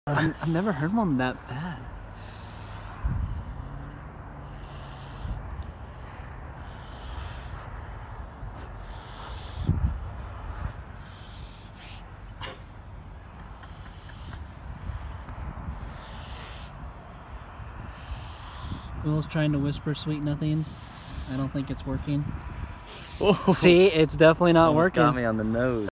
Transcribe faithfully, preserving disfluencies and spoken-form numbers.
I've, I've never heard one that bad. Will's trying to whisper sweet nothings. I don't think it's working. Whoa. See, it's definitely not Almost working. Got me on the nose.